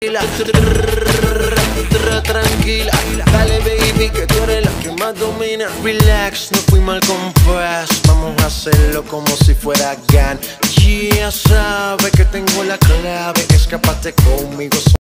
Tranquila, dale baby que tú eres la que más domina. Relax, no fui mal compás. Vamos a hacerlo como si fuera GAN. Ya sabes que tengo la clave. Escápate conmigo.